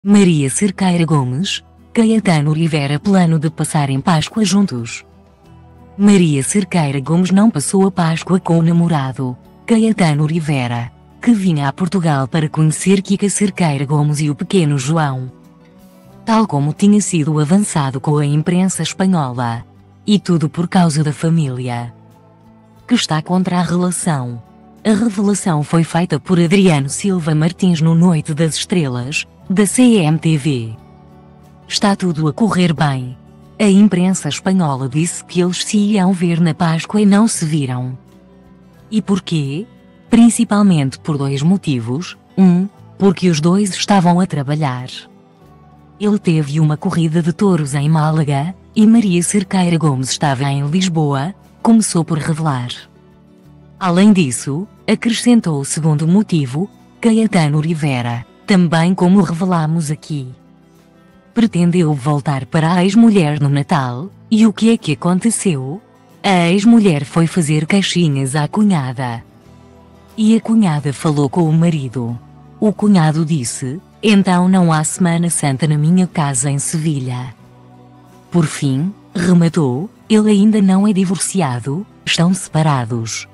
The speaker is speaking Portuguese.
Maria Cerqueira Gomes, Caetano Oliveira plano de passarem Páscoa juntos. Maria Cerqueira Gomes não passou a Páscoa com o namorado, Caetano Oliveira, que vinha a Portugal para conhecer Kika Cerqueira Gomes e o pequeno João. Tal como tinha sido avançado com a imprensa espanhola. E tudo por causa da família, que está contra a relação. A revelação foi feita por Adriano Silva Martins no Noite das Estrelas, da CMTV. Está tudo a correr bem. A imprensa espanhola disse que eles se iam ver na Páscoa e não se viram. E porquê? Principalmente por dois motivos. Porque os dois estavam a trabalhar. Ele teve uma corrida de touros em Málaga, e Maria Cerqueira Gomes estava em Lisboa, começou por revelar. Além disso, acrescentou o segundo motivo, Caetano Oliveira, também como revelamos aqui. Pretendeu voltar para a ex-mulher no Natal, e o que é que aconteceu? A ex-mulher foi fazer caixinhas à cunhada. E a cunhada falou com o marido. O cunhado disse, então não há Semana Santa na minha casa em Sevilha. Por fim, rematou, ele ainda não é divorciado, estão separados.